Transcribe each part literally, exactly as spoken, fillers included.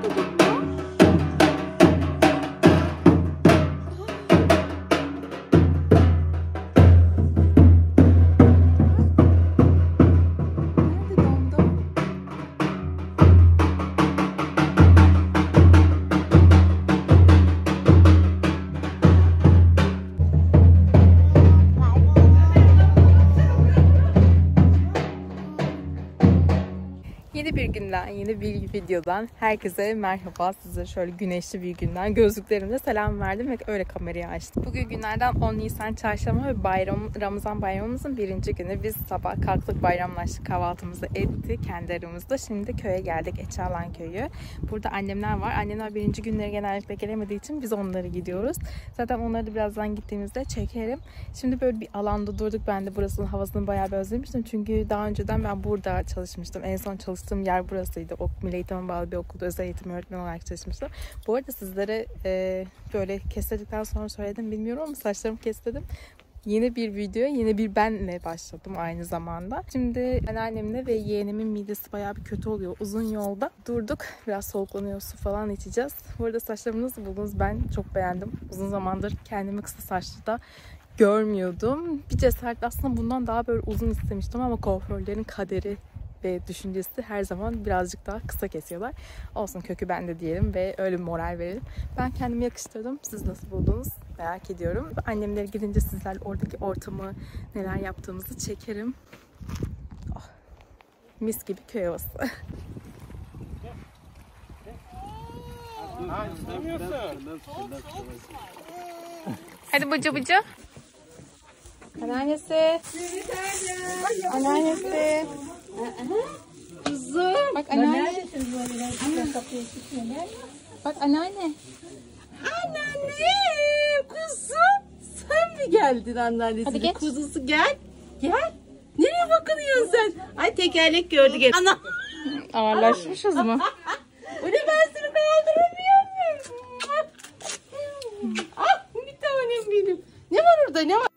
Yeni bir günden, yeni bir videodan herkese merhaba. Size şöyle güneşli bir günden gözlüklerimle selam verdim ve öyle kamerayı açtım. Bugün günlerden on Nisan Çarşamba ve bayram, Ramazan bayramımızın birinci günü. Biz sabah kalktık, bayramlaştık, kahvaltımızı ettik kendi aramızda. Şimdi köye geldik, Eçalan köyü. Burada annemler var. Annemler birinci günleri genellikle gelemediği için biz onları gidiyoruz. Zaten onları da birazdan gittiğimizde çekerim. Şimdi böyle bir alanda durduk. Ben de burasının havasını bayağı bir özlemiştim. Çünkü daha önceden ben burada çalışmıştım. En son çalıştığım yer burasıydı. O Milli Eğitim'e bağlı bir okulda özel eğitim öğretmeni olarak çalışmıştım. Bu arada sizlere e, böyle kestirdikten sonra söyledim bilmiyorum ama saçlarımı kestirdim. Yeni bir videoya, yeni bir benle başladım aynı zamanda. Şimdi anneannemle ve yeğenimin midesi bayağı bir kötü oluyor. Uzun yolda durduk. Biraz soluklanıyor, su falan içeceğiz. Bu arada saçlarımı nasıl buldunuz? Ben çok beğendim. Uzun zamandır kendimi kısa saçlı da görmüyordum. Bir cesaret aslında bundan daha böyle uzun istemiştim ama kuaförlerin kaderi ve düşüncesi her zaman birazcık daha kısa kesiyorlar. Olsun, kökü bende diyelim ve öyle bir moral verelim. Ben kendimi yakıştırdım. Siz nasıl buldunuz? Merak ediyorum. Annemlere gidince sizlerle oradaki ortamı, neler yaptığımızı çekerim. Oh, mis gibi köy havası. Hadi bıcı bıcı. Anneannesi. Anneannesi. Kuzum. Bak anneanne. Bak anneanne. Anneanne. Kuzum. Sen mi geldin anneannesi? Hadi geç. Kuzusu gel. Gel. Nereye bakıyorsun sen? Ay tekerlek gördü gel. Ana. Ağırlaşmışız mı? Bu ne, ben seni kaldıramıyor muyum? Ah, bir tanem benim. Ne var orada, ne var?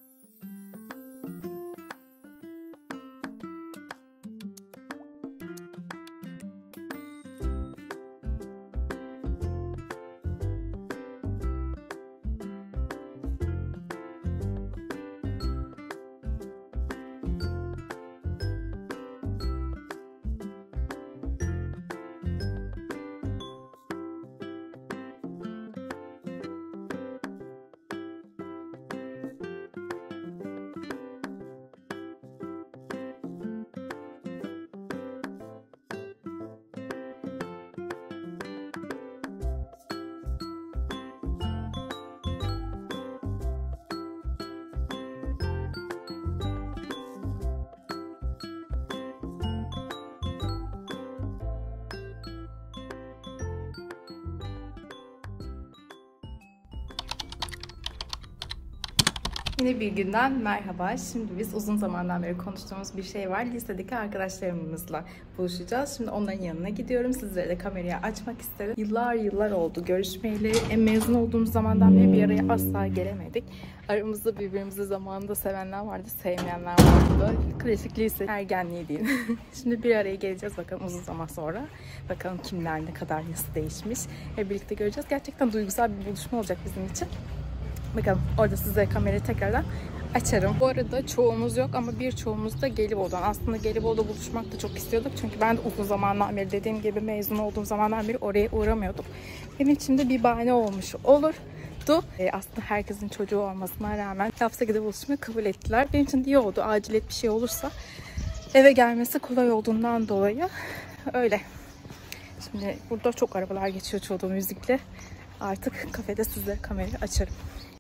Yine bir günden merhaba. Şimdi biz uzun zamandan beri konuştuğumuz bir şey var. Lisedeki arkadaşlarımızla buluşacağız. Şimdi onların yanına gidiyorum. Sizlere de kamerayı açmak isterim. Yıllar yıllar oldu görüşmeyeli. En mezun olduğumuz zamandan beri bir araya asla gelemedik. Aramızda birbirimizi zamanında sevenler vardı, sevmeyenler vardı. Klasik lise ergenliği değil. Şimdi bir araya geleceğiz bakalım uzun zaman sonra. Bakalım kimler ne kadar nasıl değişmiş. Hep birlikte göreceğiz. Gerçekten duygusal bir buluşma olacak bizim için. Bakalım, orada size kamerayı tekrardan açarım. Bu arada çoğumuz yok ama birçoğumuz da Gelibolu'dan. Aslında Gelibolu'da buluşmak da çok istiyorduk. Çünkü ben de uzun zamandan beri, dediğim gibi mezun olduğum zamandan beri oraya uğramıyordum. Benim için de bir bahane olmuş olurdu. E, aslında herkesin çocuğu olmasına rağmen hafta gidip buluşmayı kabul ettiler. Benim için de iyi oldu. Aciliyet bir şey olursa eve gelmesi kolay olduğundan dolayı öyle. Şimdi burada çok arabalar geçiyor çoğu da müzikle. Artık kafede sizlere kamerayı açarım.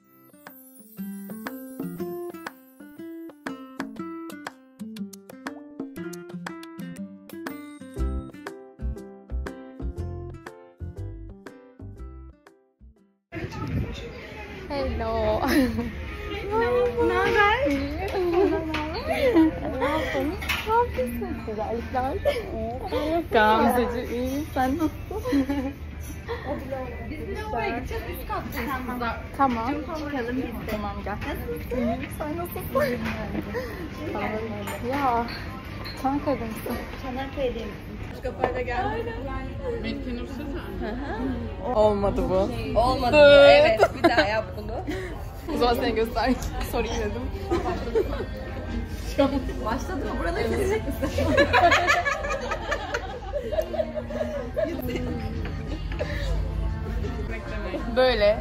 Hello. Ne haber? Ne yapıyorsun? Güzellikler. Gamzeciğim iyi. Sen nasılsın? Biz de oraya gideceğiz. Üst kattayız. Tamam. Çıkalım biz de. Tamam gel. İyi. Sen nasılsın? Ya. Çanakkale'de misin? Çanakkale'de misin? Kafayla geldi. Metin Ursuz'a. Olmadı bu. Olmadı bu. Evet, bir daha yap bunu. O zaman seni göster. Sorayım dedim. Başladı mı? Buraları kesecek misin? Böyle.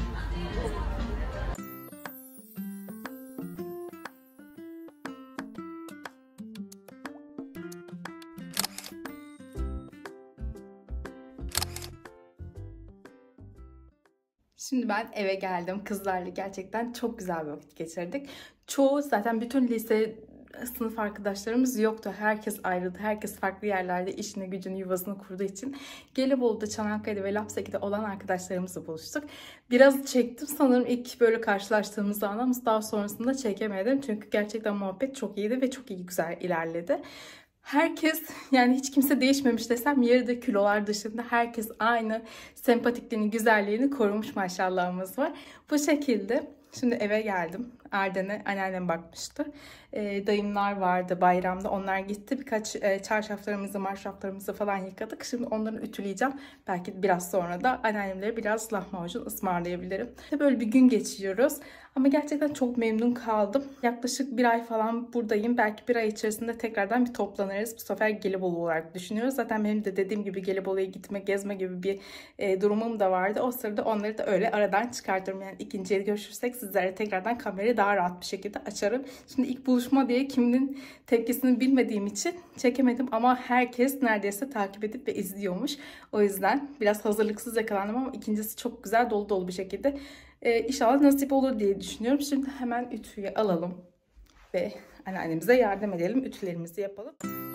Şimdi ben eve geldim. Kızlarla gerçekten çok güzel bir vakit geçirdik. Çoğu zaten bütün lise sınıf arkadaşlarımız yoktu. Herkes ayrıldı. Herkes farklı yerlerde işini, gücünü, yuvasını kurduğu için Gelibolu'da, Çanakkale'de ve Lapseki'de olan arkadaşlarımızla buluştuk. Biraz çektim sanırım ilk böyle karşılaştığımız anda ama daha sonrasında çekemedim. Çünkü gerçekten muhabbet çok iyiydi ve çok iyi güzel ilerledi. Herkes, yani hiç kimse değişmemiş desem yeri, kilolar dışında herkes aynı sempatikliğini, güzelliğini korumuş, maşallahımız var. Bu şekilde şimdi eve geldim. Arden'e anneannem bakmıştı. E, dayımlar vardı bayramda. Onlar gitti. Birkaç e, çarşaflarımızı, marşaflarımızı falan yıkadık. Şimdi onları ütüleyeceğim. Belki biraz sonra da anneannemlere biraz lahmacun ısmarlayabilirim. Böyle bir gün geçiriyoruz. Ama gerçekten çok memnun kaldım. Yaklaşık bir ay falan buradayım. Belki bir ay içerisinde tekrardan bir toplanırız. Bu sefer Gelibolu olarak düşünüyoruz. Zaten benim de dediğim gibi Gelibolu'ya gitme, gezme gibi bir e, durumum da vardı. O sırada onları da öyle aradan çıkartırım. Yani ikinciye görüşürsek sizlere tekrardan kamerayı daha rahat bir şekilde açarım. Şimdi ilk buluşma diye kiminin tepkisini bilmediğim için çekemedim. Ama herkes neredeyse takip edip ve izliyormuş. O yüzden biraz hazırlıksız yakalandım ama ikincisi çok güzel, dolu dolu bir şekilde Ee, inşallah nasip olur diye düşünüyorum. Şimdi hemen ütüyü alalım ve anneannemize yardım edelim. Ütülerimizi yapalım.